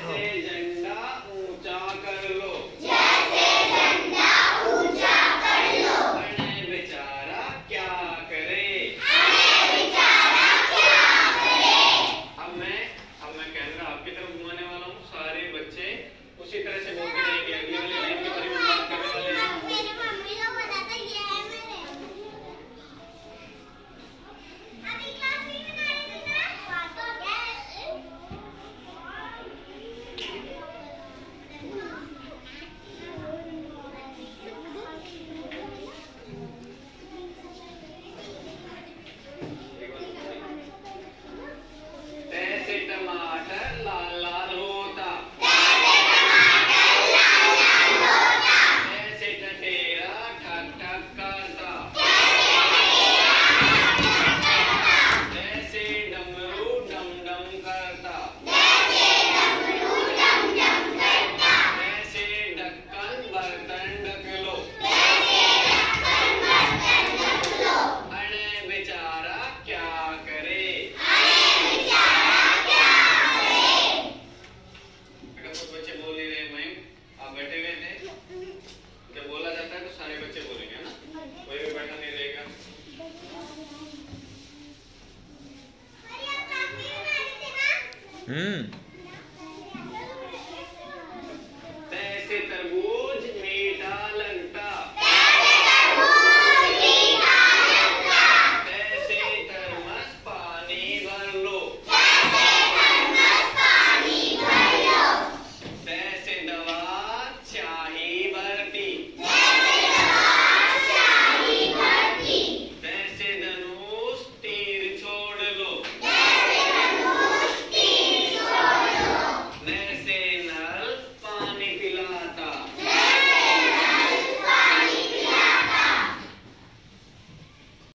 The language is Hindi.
जैसे झंडा ऊंचा कर लो, जैसे झंडा ऊंचा कर लो। अने बेचारा क्या करे, अने बेचारा क्या करे। अब मैं कैमरा आपकी तरफ घुमाने वाला हूँ। सारे बच्चे उसी तरह से बोलते रहेंगे। अगली वाली लाइन के बारे में बात करने वाले हैं। मेरी मम्मी को बताता ये है मेरे अभी क्लास में बना रहे थे ना तैसे टमाटर लाल लाल होता, तैसे टटेरा ठक ठक करता, तैसे डमरू डम डम करता, तैसे ढक्कन बर्तन ढक लो, अने बेचारा क्या करे। अगर कुछ बच्चे बोल नहीं रहे, मैं आप बैठे हुए थे, जब बोला जाता है तो सारे बच्चे बोलेंगे, है ना, कोई भी बैठा नहीं रहेगा। तैसे तरबूज